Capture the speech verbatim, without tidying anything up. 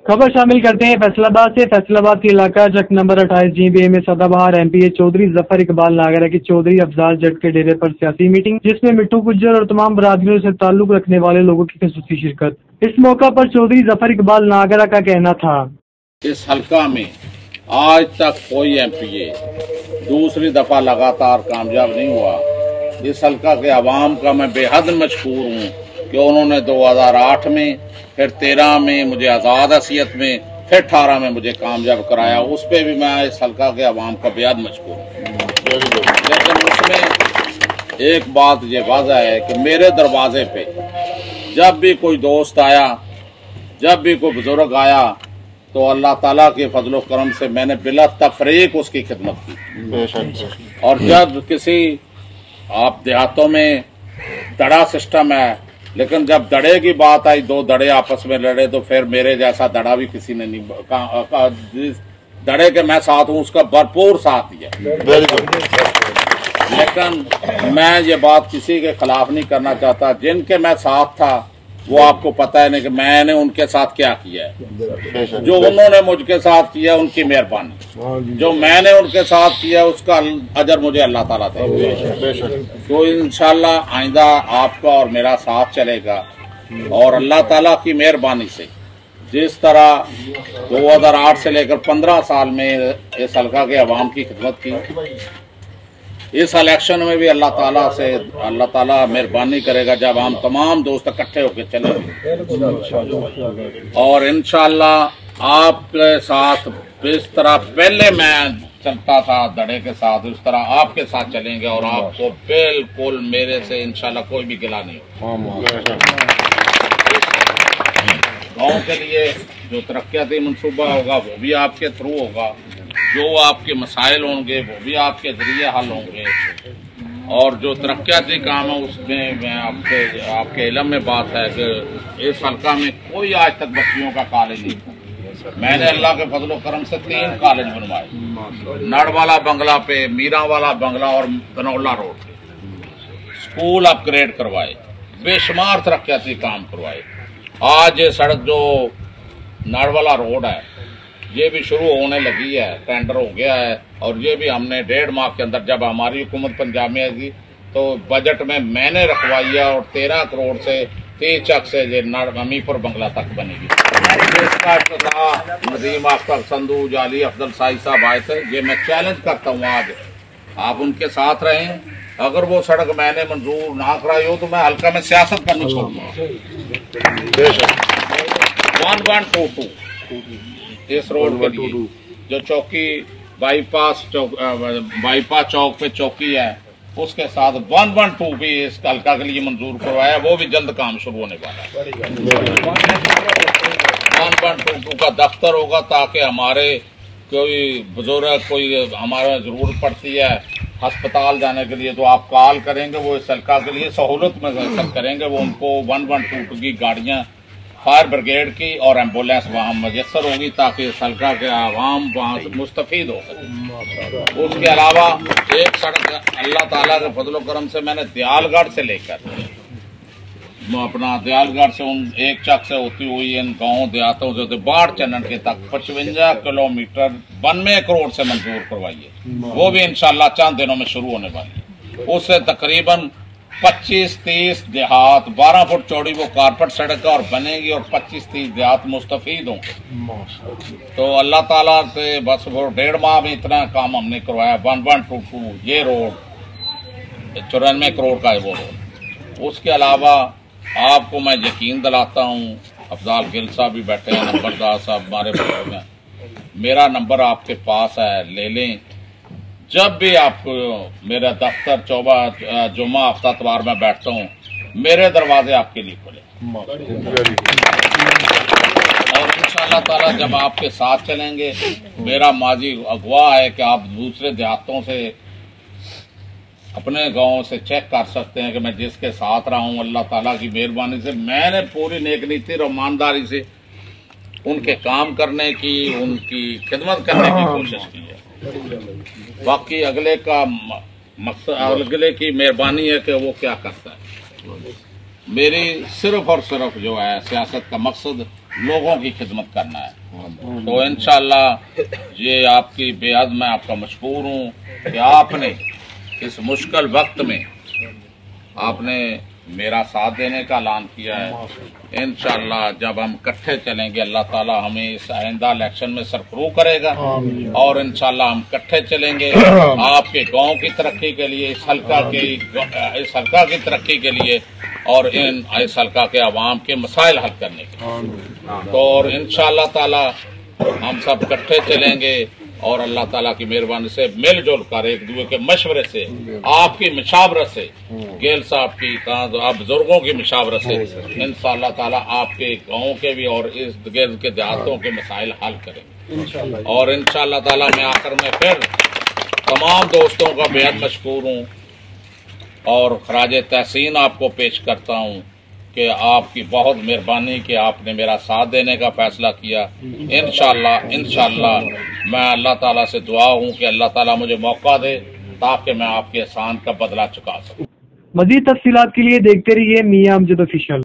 खबर शामिल करते हैं फैसलाबाद से। फैसलाबाद के इलाका चक नंबर अट्ठाईस जी बी ए में सदाबहार M P A Chaudhry Zafar Iqbal Nagra की चौधरी अफजाल जट के डेरे पर सियासी मीटिंग, जिसमें मिट्टू गुज्जर और तमाम बरादरियों से ताल्लुक रखने वाले लोगों की खसूसी शिरकत। इस मौका पर चौधरी जफर इकबाल नागरा का कहना था, इस हल्का में आज तक कोई एम पी ए दूसरी दफा लगातार कामयाब नहीं हुआ। इस हल्का के अवाम का मैं बेहद मशहूर हूँ कि उन्होंने दो हजार आठ में, फिर तेरह में मुझे आज़ाद हसीयत में, फिर अठारह में मुझे कामयाब कराया। उस पर भी मैं इस हल्का के अवाम का बेहद मशहूर हूँ। लेकिन उसमें एक बात ये वाज़ह है कि मेरे दरवाजे पे जब भी कोई दोस्त आया, जब भी कोई बुजुर्ग आया, तो अल्लाह ताला के फजलो करम से मैंने बिला तफरीक उसकी खिदमत की। और जब किसी आप देहातों में दड़ा सिस्टम है, लेकिन जब दड़े की बात आई, दो दड़े आपस में लड़े, तो फिर मेरे जैसा दड़ा भी किसी ने नहीं का, का, जिस दड़े के मैं साथ हूँ उसका भरपूर साथ दिया। लेकिन मैं ये बात किसी के खिलाफ नहीं करना चाहता। जिनके मैं साथ था वो आपको पता है नहीं कि मैंने उनके साथ क्या किया है। जो उन्होंने मुझके साथ किया उनकी मेहरबानी, जो मैंने उनके साथ किया उसका अजर मुझे अल्लाह ताला देगा। तो इंशाल्लाह आइंदा आपका और मेरा साथ चलेगा। और अल्लाह ताला की मेहरबानी से जिस तरह दो हजार आठ से लेकर पंद्रह साल में इस हल्का के अवाम की खिदमत की, इस इलेक्शन में भी अल्लाह ताला से अल्लाह ताला मेहरबानी करेगा जब हम तमाम दोस्त इकट्ठे होकर चलेंगे। और इंशाल्लाह आपके साथ जिस तरह पहले मैं चलता था दड़े के साथ, उस तरह आपके साथ चलेंगे और आपको बिल्कुल मेरे से इंशाल्लाह कोई भी गिला नहीं होगा। गाँव के लिए जो तरक्याती मनसूबा होगा वो भी आपके थ्रू होगा, जो आपके मसाइल होंगे वो भी आपके जरिए हल होंगे। और जो तरक्याती काम है उसमें मैं आपके आपके इल्म में बात है कि इस हल्का में कोई आज तक बच्चियों का कॉलेज नहीं था। मैंने अल्लाह के फजलो करम से तीन कॉलेज बनवाए, नड़वाला बंगला पे, मीरा वाला बंगला और धनौला रोड पे स्कूल अपग्रेड करवाए, बेशुमार तरक्याती काम करवाए। आज ये सड़क जो नड़वाला रोड है ये भी शुरू होने लगी है, टेंडर हो गया है। और ये भी हमने डेढ़ माह के अंदर, जब हमारी हुकूमत पंजाब में आएगी तो बजट में मैंने रखवाई है और तेरह करोड़ से तीस चक से ये हमीपुर बंगला तक बनेगी। इसका इफ्तिताह नदीम आफ्ताब संधू जाली अफजल साई साहब आए थे। ये मैं चैलेंज करता हूँ आज आप उनके साथ रहें। अगर वो सड़क मैंने मंजूर ना कराई हो तो मैं हल्का में सियासत करनी छोड़ूंगा। वन वन टू टू इस रोड के लिए जो चौकी बाईपास चौक बाईपास चौक पे चौकी है उसके साथ वन वन टू भी इस हल्का के लिए मंजूर करवाया, वो भी जल्द काम शुरू होने वाला है। वन वन टू टू का दफ्तर होगा ताकि हमारे कोई बुजुर्ग कोई हमारा जरूरत पड़ती है अस्पताल जाने के लिए तो आप कॉल करेंगे, वो इस हल्का के लिए सहूलत में करेंगे। वो उनको वन वन टू टू की गाड़ियाँ फायर ब्रिगेड की और एम्बुलेंस वहाँ मुयसर होगी ताकि इस हल्का के आवाम वहाँ से मुस्तफीद हो सके। उसके अलावा एक सड़क अल्लाह ताला के फजलो करम से मैंने दयालगढ़ से लेकर अपना दयालगढ़ से उन एक चक से होती हुई इन गाँव देहातों से बाढ़ चन्नन के तक पचवंजा किलोमीटर बानवे करोड़ से मंजूर करवाई है। वो भी इंशाल्लाह चंद दिनों में शुरू होने वाली है। उससे तकरीबन पच्चीस तीस देहात, बारह फुट चौड़ी वो कारपेट सड़क और बनेगी और पच्चीस तीस देहात मुस्तफीद होंगे। तो अल्लाह ताला से बस वो डेढ़ माह में इतना काम हमने करवाया। वन वन टू टू ये रोड चौरानवे करोड़ का है वो रोड। उसके अलावा आपको मैं यकीन दिलाता हूँ, अफजाल गिल साहब भी बैठे हैं, नंबरदार साहब हमारे बुजुर्ग हैं, मेरा नंबर आपके पास है, ले लें। जब भी आपको मेरा दफ्तर चौबा जुम्मा हफ्ता तवार में बैठता हूँ, मेरे दरवाजे आपके लिए खुले। और इंशाअल्लाह ताला जब आपके साथ चलेंगे, मेरा माजी अगवा है कि आप दूसरे देहातों से अपने गाँव से चेक कर सकते हैं कि मैं जिसके साथ रहा हूँ अल्लाह ताला की मेहरबानी से मैंने पूरी नेक नीति और ईमानदारी से उनके काम करने की, उनकी खिदमत करने की कोशिश की है। बाकी अगले का मकसद, अगले की मेहरबानी है कि वो क्या करता है। मेरी सिर्फ और सिर्फ जो है सियासत का मकसद लोगों की खिदमत करना है। तो इंशाअल्लाह ये आपकी बेहद मैं आपका मशकूर हूँ कि आपने इस मुश्किल वक्त में आपने मेरा साथ देने का ऐलान किया है। इंशाअल्लाह जब हम इकट्ठे चलेंगे अल्लाह ताला हमें इस आइंदा इलेक्शन में सरफरू करेगा और इंशाअल्लाह हम इकट्ठे चलेंगे आपके गांव की तरक्की के लिए, इस हल्का के इस हल्का की तरक्की के लिए और इन इस हल्का के अवाम के मसाइल हल करने के लिए। तो और इंशाअल्लाह ताला हम सब इकट्ठे चलेंगे और अल्लाह ताला की मेहरबानी से मिलजुल कर एक दूसरे के मशवरे से, आपकी मुशावरत से, गेल साहब की आप बुजुर्गों की मुशावरत से इंशाअल्लाह ताला आपके गाँव के भी और इस गिर्द के देहातों के मसाइल हल करेंगे। और इंशाअल्लाह ताला मैं आखिर में फिर तमाम दोस्तों का बेहद मशकूर हूँ और खराज तहसीन आपको पेश करता हूँ कि आपकी बहुत मेहरबानी कि आपने मेरा साथ देने का फैसला किया। इंशाअल्लाह इंशाअल्लाह मैं अल्लाह ताला से दुआ हूँ कि अल्लाह ताला मुझे मौका दे ताकि मैं आपके एहसान का बदला चुका सकूँ। मजीद तफसीलात के लिए देखते रहिए मियां अमजद ऑफिशियल।